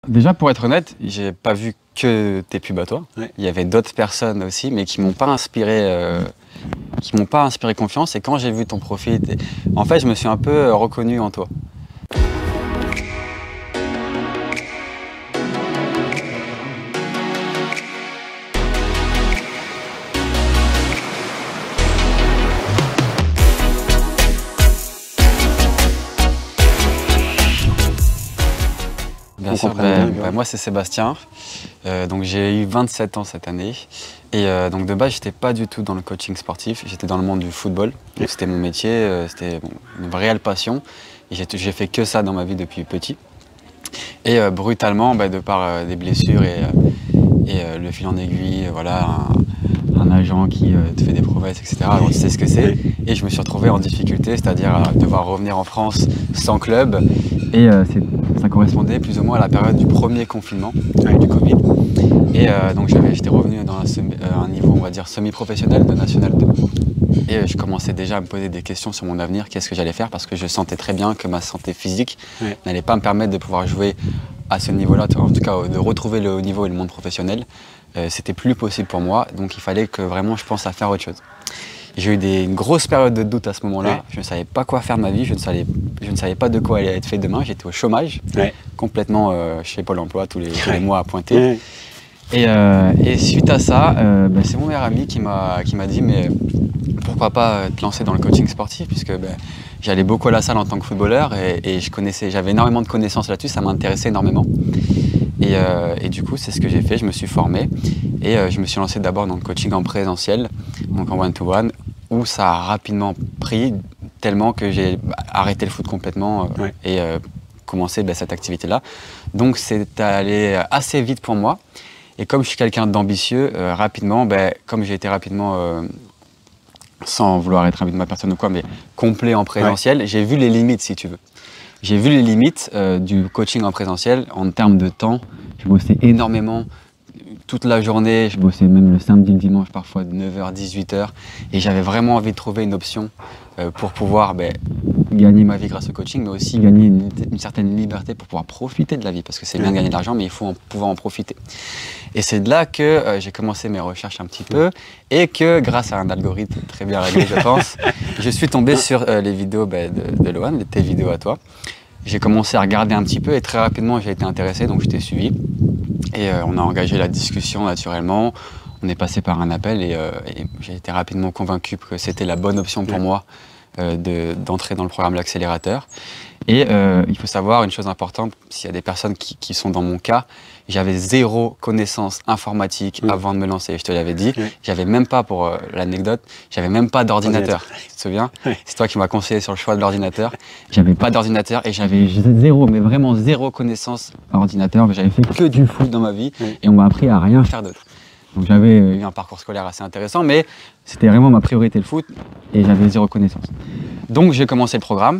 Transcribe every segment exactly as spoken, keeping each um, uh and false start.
Déjà, pour être honnête, j'ai pas vu que tes pubs à toi. Ouais. Il y avait d'autres personnes aussi, mais qui m'ont pas inspiré, euh, qui m'ont pas inspiré confiance. Et quand j'ai vu ton profil, en fait, je me suis un peu reconnu en toi. Bien sûr, bah, bah, moi c'est Sébastien, euh, donc j'ai eu vingt-sept ans cette année et euh, donc de base j'étais pas du tout dans le coaching sportif, j'étais dans le monde du football, donc c'était mon métier, euh, c'était bon, une réelle passion et j'ai fait que ça dans ma vie depuis petit. Et euh, brutalement, bah, de par euh, des blessures et, euh, et euh, le fil en aiguille, voilà, un, un agent qui euh, te fait des prouesses, et cetera. Alors tu sais ce que c'est. Et je me suis retrouvé en difficulté, c'est-à-dire à devoir revenir en France sans club. Et euh, ça correspondait plus ou moins à la période du premier confinement, euh, du Covid. Et euh, donc j'étais revenu dans un, semi, euh, un niveau, on va dire, semi-professionnel de National deux. Et euh, je commençais déjà à me poser des questions sur mon avenir, qu'est-ce que j'allais faire, parce que je sentais très bien que ma santé physique ouais. n'allait pas me permettre de pouvoir jouer à ce niveau-là, en tout cas de retrouver le haut niveau et le monde professionnel. Euh, C'était plus possible pour moi, donc il fallait que vraiment je pense à faire autre chose. J'ai eu des, une grosse période de doute à ce moment-là. Ouais. Je ne savais pas quoi faire de ma vie, je ne savais, je ne savais pas de quoi allait être fait demain. J'étais au chômage, ouais. complètement euh, chez Pôle emploi tous les, tous les mois à pointer. Ouais. Et, euh, et suite à ça, euh, bah, c'est mon meilleur ami qui m'a dit mais pourquoi pas te lancer dans le coaching sportif, puisque bah, j'allais beaucoup à la salle en tant que footballeur et, et je connaissais, j'avais énormément de connaissances là-dessus, ça m'intéressait énormément. Et, euh, et du coup, c'est ce que j'ai fait, je me suis formé et euh, je me suis lancé d'abord dans le coaching en présentiel, donc en one-to-one, où ça a rapidement pris tellement que j'ai arrêté le foot complètement euh, ouais. et euh, commencé bah, cette activité-là. Donc c'est allé assez vite pour moi. Et comme je suis quelqu'un d'ambitieux, euh, rapidement, bah, comme j'ai été rapidement, euh, sans vouloir être un de ma personne ou quoi, mais complet en présentiel, ouais. j'ai vu les limites si tu veux. J'ai vu les limites euh, du coaching en présentiel en termes de temps. Je bossais énormément toute la journée, je bossais même le samedi, le dimanche, parfois de neuf heures à dix-huit heures. Et j'avais vraiment envie de trouver une option euh, pour pouvoir ben, gagner ma vie grâce au coaching, mais aussi gagner une, une certaine liberté pour pouvoir profiter de la vie. Parce que c'est bien de gagner de l'argent, mais il faut en, pouvoir en profiter. Et c'est de là que euh, j'ai commencé mes recherches un petit peu et que grâce à un algorithme très bien réglé, je pense, je suis tombé sur euh, les vidéos ben, de, de Lohan, tes vidéos à toi. J'ai commencé à regarder un petit peu et très rapidement j'ai été intéressé, donc je t'ai suivi. Et euh, on a engagé la discussion naturellement, on est passé par un appel et, euh, et j'ai été rapidement convaincu que c'était la bonne option pour moi euh, d'entrer de, dans le programme L'Accélérateur. Et euh, il faut savoir une chose importante, s'il y a des personnes qui, qui sont dans mon cas, j'avais zéro connaissance informatique mmh. avant de me lancer, je te l'avais dit. Mmh. J'avais même pas, pour euh, l'anecdote, j'avais même pas d'ordinateur. Tu te souviens? mmh. C'est toi qui m'as conseillé sur le choix de l'ordinateur. J'avais pas d'ordinateur et j'avais zéro, mais vraiment zéro connaissance en ordinateur. J'avais fait que du foot dans ma vie mmh. et on m'a appris à rien faire d'autre. Donc j'avais eu un parcours scolaire assez intéressant, mais c'était vraiment ma priorité le foot et j'avais zéro connaissance. Donc j'ai commencé le programme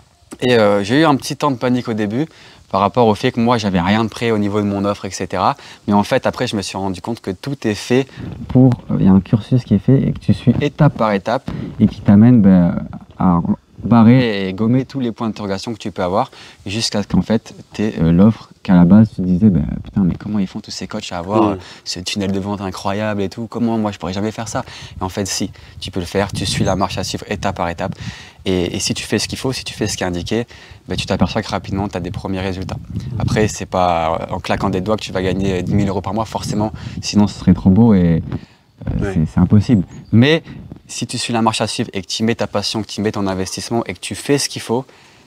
et euh, j'ai eu un petit temps de panique au début par rapport au fait que moi, j'avais rien de prêt au niveau de mon offre, et cetera. Mais en fait, après, je me suis rendu compte que tout est fait pour... Il y a un cursus qui est fait et que tu suis étape par étape et qui t'amène ben, à barrer et gommer tous les points d'interrogation que tu peux avoir jusqu'à ce qu'en fait, tu aies euh, l'offre qu'à la base, tu disais, ben, putain, mais comment ils font tous ces coachs à avoir euh, ce tunnel de vente incroyable et tout? Comment moi, je pourrais jamais faire ça? Et en fait, si, tu peux le faire. Tu suis la marche à suivre étape par étape. Et, et si tu fais ce qu'il faut, si tu fais ce qui est indiqué, ben, tu t'aperçois que rapidement, tu as des premiers résultats. Après, c'est pas en claquant des doigts que tu vas gagner dix mille euros par mois, forcément. Sinon, ce serait trop beau et euh, ouais. c'est impossible. Mais si tu suis la marche à suivre et que tu mets ta passion, que tu mets ton investissement et que tu fais ce qu'il faut,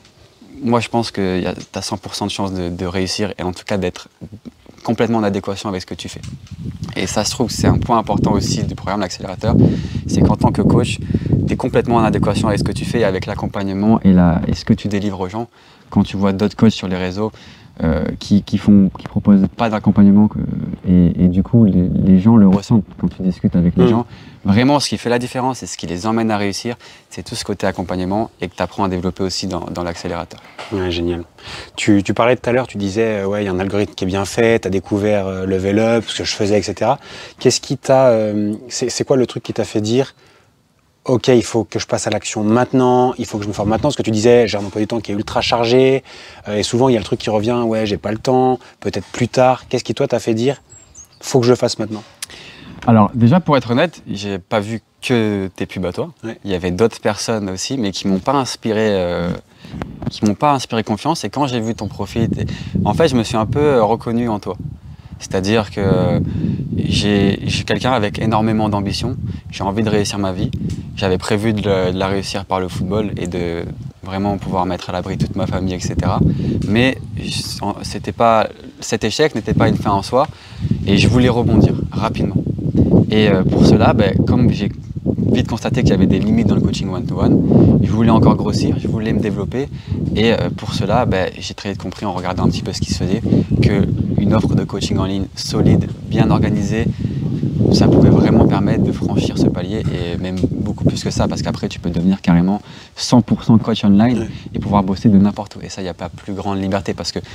moi, je pense que tu as cent pour cent de chance de, de réussir et en tout cas d'être complètement en adéquation avec ce que tu fais. Et ça se trouve, c'est un point important aussi du programme L'Accélérateur, c'est qu'en tant que coach, tu es complètement en adéquation avec ce que tu fais, avec l'accompagnement et, la, et ce que tu délivres aux gens. Quand tu vois d'autres coachs sur les réseaux euh, qui, qui font, qui proposent pas d'accompagnement et, et du coup, les, les gens le ressentent quand tu discutes avec les mmh. gens. Vraiment, ce qui fait la différence et ce qui les emmène à réussir, c'est tout ce côté accompagnement et que tu apprends à développer aussi dans, dans l'accélérateur. Ouais, génial. Tu, tu parlais tout à l'heure, tu disais, euh, ouais, il y a un algorithme qui est bien fait, tu as découvert euh, Level Up, ce que je faisais, et cetera. Qu'est-ce qui t'a, euh, c'est quoi le truc qui t'a fait dire, ok, il faut que je passe à l'action maintenant, il faut que je me forme maintenant, parce que tu disais, j'ai un emploi du temps qui est ultra chargé, euh, et souvent il y a le truc qui revient, ouais, j'ai pas le temps, peut-être plus tard. Qu'est-ce qui, toi, t'a fait dire, faut que je le fasse maintenant? Alors déjà, pour être honnête, j'ai pas vu que tes pubs à toi. Ouais. Il y avait d'autres personnes aussi, mais qui m'ont pas inspiré, euh, qui m'ont pas inspiré confiance. Et quand j'ai vu ton profil, en fait, je me suis un peu reconnu en toi. C'est-à-dire que j'ai quelqu'un avec énormément d'ambition, j'ai envie de réussir ma vie, j'avais prévu de, le, de la réussir par le football et de vraiment pouvoir mettre à l'abri toute ma famille, et cetera. Mais c'était pas, cet échec n'était pas une fin en soi et je voulais rebondir rapidement. Et pour cela, ben, comme j'ai vite constaté qu'il y avait des limites dans le coaching one-to-one, je voulais encore grossir, je voulais me développer et pour cela, ben, j'ai très vite compris en regardant un petit peu ce qui se faisait qu'une offre de coaching en ligne solide, bien organisée, ça pouvait vraiment permettre de franchir ce palier et même beaucoup plus que ça parce qu'après tu peux devenir carrément cent pour cent coach online et pouvoir bosser de n'importe où. Et ça, il n'y a pas plus grande liberté parce que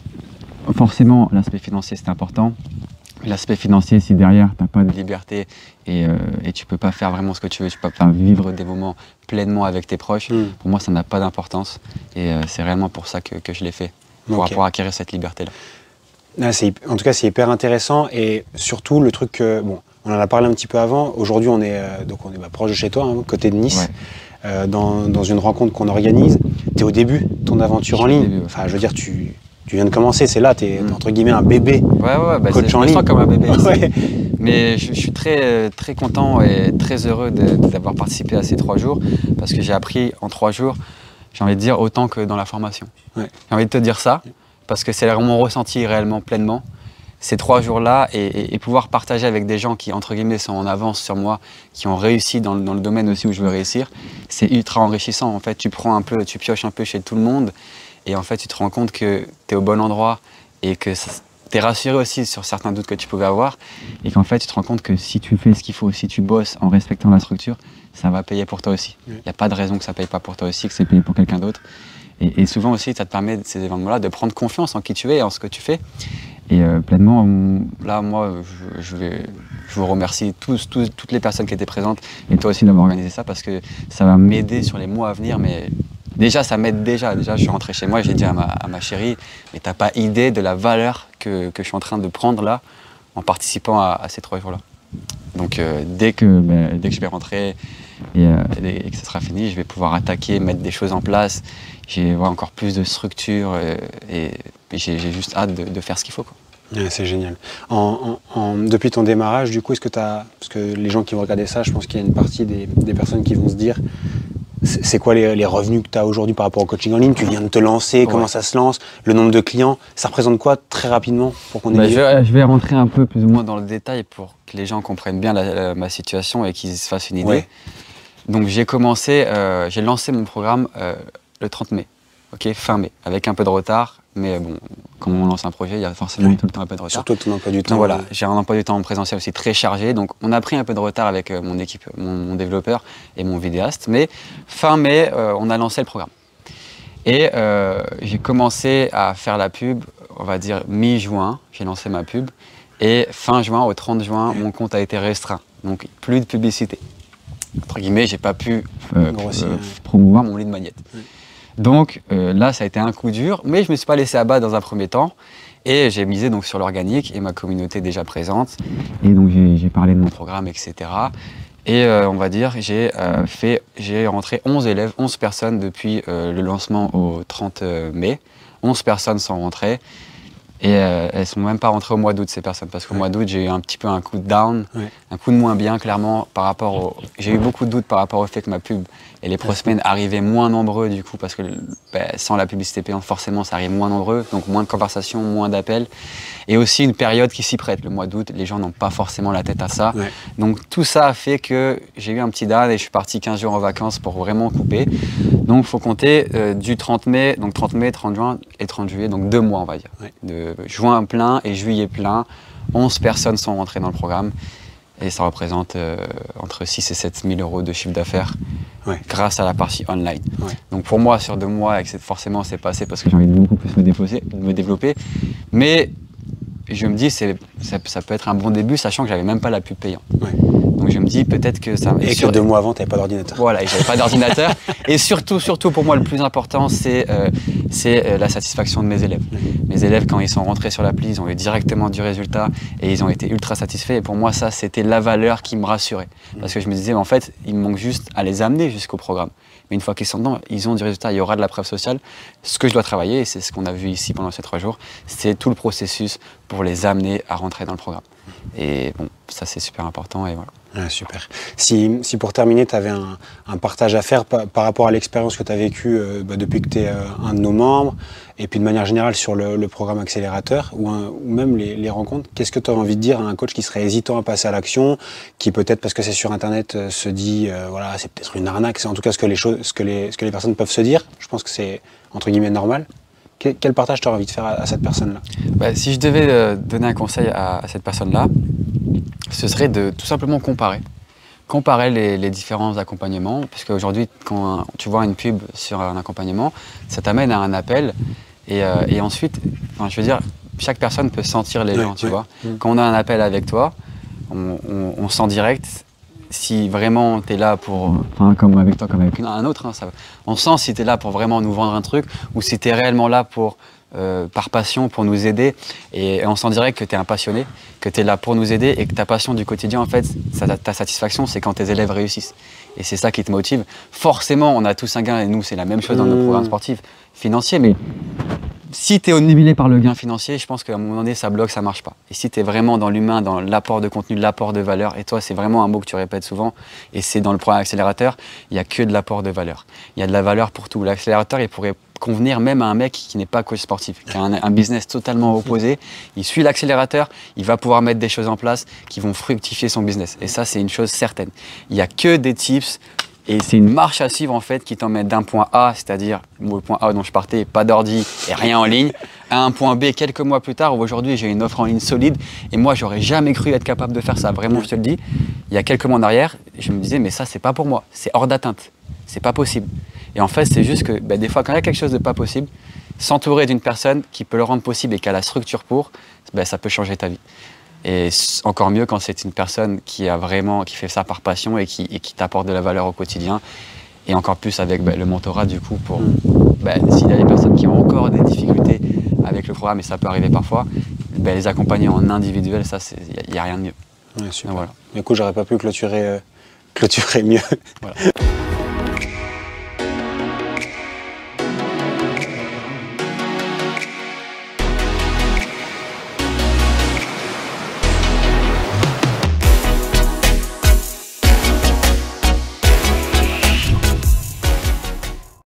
forcément l'aspect financier c'est important. L'aspect financier, si derrière tu n'as pas de liberté et, euh, et tu peux pas faire vraiment ce que tu veux, tu peux pas vivre des moments pleinement avec tes proches, mm. pour moi ça n'a pas d'importance et euh, c'est réellement pour ça que, que je l'ai fait, pour okay. pouvoir acquérir cette liberté-là. Ah, en tout cas, c'est hyper intéressant et surtout le truc, que, bon, on en a parlé un petit peu avant, aujourd'hui on est, euh, donc on est bah, proche de chez toi, hein, côté de Nice, ouais. euh, dans, dans une rencontre qu'on organise. Tu es au début de ton aventure en ligne, début, ouais. enfin je veux dire, tu... Tu viens de commencer, c'est là, tu es mmh. entre guillemets un bébé. Ouais, ouais, bah coach en ligne. Je me sens comme un bébé. Ouais. Mais je, je suis très, très content et très heureux d'avoir participé à ces trois jours parce que j'ai appris en trois jours, j'ai envie de dire, autant que dans la formation. Ouais. J'ai envie de te dire ça parce que c'est mon ressenti réellement pleinement. Ces trois jours-là et, et, et pouvoir partager avec des gens qui, entre guillemets, sont en avance sur moi, qui ont réussi dans, dans le domaine aussi où je veux réussir, c'est ultra enrichissant. En fait, tu prends un peu, tu pioches un peu chez tout le monde. Et en fait, tu te rends compte que tu es au bon endroit et que tu es rassuré aussi sur certains doutes que tu pouvais avoir. Et qu'en fait, tu te rends compte que si tu fais ce qu'il faut, si tu bosses en respectant la structure, ça va payer pour toi aussi. Il n'y a pas de raison que ça ne paye pas pour toi aussi, que c'est payé pour quelqu'un d'autre. Et, et souvent aussi, ça te permet, ces événements-là, de prendre confiance en qui tu es et en ce que tu fais. Et euh, pleinement, là, moi, je, je, vais, je vous remercie tous, tous, toutes les personnes qui étaient présentes et toi aussi d'avoir organisé ça parce que ça va m'aider sur les mois à venir. Mais déjà, ça m'aide déjà. Déjà, je suis rentré chez moi et j'ai dit à ma, à ma chérie, mais t'as pas idée de la valeur que, que je suis en train de prendre là en participant à, à ces trois jours-là. Donc, euh, dès, que, bah, dès que je vais rentrer et, euh, et que ça sera fini, je vais pouvoir attaquer, mettre des choses en place. J'ai ouais, encore plus de structure euh, et, et j'ai juste hâte de, de faire ce qu'il faut, quoi. Ouais, c'est génial. En, en, en, depuis ton démarrage, du coup, est-ce que tu as... Parce que les gens qui vont regarder ça, je pense qu'il y a une partie des, des personnes qui vont se dire c'est quoi les, les revenus que tu as aujourd'hui par rapport au coaching en ligne? Tu viens de te lancer, ouais. Comment ça se lance? Le nombre de clients, ça représente quoi très rapidement pour qu'on ait bah, je, vais, je vais rentrer un peu plus ou moins dans le détail pour que les gens comprennent bien la, la, ma situation et qu'ils se fassent une idée. Ouais. Donc j'ai commencé, euh, j'ai lancé mon programme euh, le trente mai, okay, fin mai, avec un peu de retard. Mais bon, quand on lance un projet, il y a forcément oui. tout le temps un peu de retard. Surtout ton emploi du temps. Donc voilà, j'ai un emploi du temps en présentiel aussi très chargé. Donc on a pris un peu de retard avec euh, mon équipe, mon, mon développeur et mon vidéaste. Mais fin mai, euh, on a lancé le programme. Et euh, j'ai commencé à faire la pub, on va dire mi-juin, j'ai lancé ma pub. Et fin juin, au trente juin, mon compte a été restreint. Donc plus de publicité. Entre guillemets, j'ai pas pu euh, euh, promouvoir mon lead magnet. Oui. Donc euh, là, ça a été un coup dur, mais je ne me suis pas laissé abattre dans un premier temps. Et j'ai misé donc sur l'organique et ma communauté déjà présente. Et donc j'ai parlé de mon programme, et cetera. Et euh, on va dire, j'ai euh, fait, j'ai rentré onze élèves, onze personnes depuis euh, le lancement au trente mai. onze personnes sont rentrées. Et euh, elles ne sont même pas rentrées au mois d'août, ces personnes, parce qu'au ouais. mois d'août, j'ai eu un petit peu un coup de down, ouais. un coup de moins bien, clairement, par rapport au... J'ai eu beaucoup de doutes par rapport au fait que ma pub et les prospects arrivaient moins nombreux, du coup, parce que bah, sans la publicité payante, forcément, ça arrive moins nombreux, donc moins de conversations, moins d'appels. Et aussi une période qui s'y prête, le mois d'août, les gens n'ont pas forcément la tête à ça. Ouais. Donc tout ça a fait que j'ai eu un petit down et je suis parti quinze jours en vacances pour vraiment couper. Donc il faut compter euh, du trente mai, donc trente mai, trente juin et trente juillet, donc deux mois, on va dire. Ouais. De juin plein et juillet plein, onze personnes sont rentrées dans le programme et ça représente euh, entre six et sept mille euros de chiffre d'affaires ouais. grâce à la partie online. Ouais. Donc pour moi, sur deux mois, forcément c'est passé parce que j'ai envie de beaucoup plus me développer, me développer. Mais je me dis, c'est ça, ça peut être un bon début, sachant que j'avais même pas la pub payante. Ouais. Donc je me dis peut-être que ça... Et, et sur... que deux mois avant, tu n'avais pas d'ordinateur. Voilà, et j'avais pas d'ordinateur. Et surtout, surtout pour moi, le plus important, c'est euh, euh, la satisfaction de mes élèves. Mmh. Mes élèves, quand ils sont rentrés sur l'appli, ils ont eu directement du résultat et ils ont été ultra satisfaits. Et pour moi, ça, c'était la valeur qui me rassurait. Mmh. Parce que je me disais, en fait, il me manque juste à les amener jusqu'au programme. Mais une fois qu'ils sont dedans, ils ont du résultat, il y aura de la preuve sociale. Ce que je dois travailler, et c'est ce qu'on a vu ici pendant ces trois jours, c'est tout le processus pour les amener à rentrer dans le programme. Et bon, ça c'est super important et voilà. Ah, super. Si, si pour terminer, tu avais un, un partage à faire par, par rapport à l'expérience que tu as vécue euh, bah, depuis que tu es euh, un de nos membres, et puis de manière générale sur le, le programme accélérateur, ou, un, ou même les, les rencontres, qu'est-ce que tu aurais envie de dire à un coach qui serait hésitant à passer à l'action, qui peut-être parce que c'est sur Internet euh, se dit, euh, voilà, c'est peut-être une arnaque, c'est en tout cas ce que, les choses, ce, que les, ce que les personnes peuvent se dire. Je pense que c'est entre guillemets normal. Quel, quel partage tu aurais envie de faire à, à cette personne-là? Bah, si je devais euh, donner un conseil à, à cette personne-là, ce serait de tout simplement comparer. Comparer les, les différents accompagnements, parce qu'aujourd'hui, quand tu vois une pub sur un accompagnement, ça t'amène à un appel, et, euh, et ensuite, enfin, je veux dire, chaque personne peut sentir les gens, oui, tu oui. vois. Mmh. Quand on a un appel avec toi, on, on, on sent direct si vraiment tu es là pour, enfin comme avec toi, comme avec un autre, hein, ça, on sent si tu es là pour vraiment nous vendre un truc, ou si tu es réellement là pour Euh, par passion pour nous aider, et, et on sent direct que tu es un passionné, que tu es là pour nous aider et que ta passion du quotidien, en fait, ça, ta satisfaction, c'est quand tes élèves réussissent. Et c'est ça qui te motive. Forcément, on a tous un gain, et nous, c'est la même chose dans nos programmes sportifs financiers, mais si tu es omnibulé par le gain financier, je pense qu'à un moment donné, ça bloque, ça marche pas. Et si tu es vraiment dans l'humain, dans l'apport de contenu, l'apport de valeur, et toi, c'est vraiment un mot que tu répètes souvent, et c'est dans le programme accélérateur, il n'y a que de l'apport de valeur. Il y a de la valeur pour tout. L'accélérateur, il pourrait convenir même à un mec qui n'est pas coach sportif, qui a un, un business totalement opposé. Il suit l'accélérateur, il va pouvoir mettre des choses en place qui vont fructifier son business. Et ça, c'est une chose certaine. Il n'y a que des tips. Et c'est une marche à suivre en fait qui t'emmène d'un point A, c'est-à-dire le point A dont je partais, pas d'ordi et rien en ligne, à un point B quelques mois plus tard où aujourd'hui j'ai une offre en ligne solide et moi j'aurais jamais cru être capable de faire ça, vraiment je te le dis. Il y a quelques mois en arrière, je me disais mais ça c'est pas pour moi, c'est hors d'atteinte, c'est pas possible. Et en fait c'est juste que bah, des fois quand il y a quelque chose de pas possible, s'entourer d'une personne qui peut le rendre possible et qui a la structure pour, bah, ça peut changer ta vie. Et encore mieux quand c'est une personne qui a vraiment, qui fait ça par passion et qui, et qui t'apporte de la valeur au quotidien. Et encore plus avec bah, le mentorat du coup pour bah, s'il y a des personnes qui ont encore des difficultés avec le programme, et ça peut arriver parfois, bah, les accompagner en individuel, ça il n'y a, a rien de mieux. Ouais, super. Donc, voilà. Du coup, j'aurais pas pu clôturer, euh, clôturer mieux. Voilà.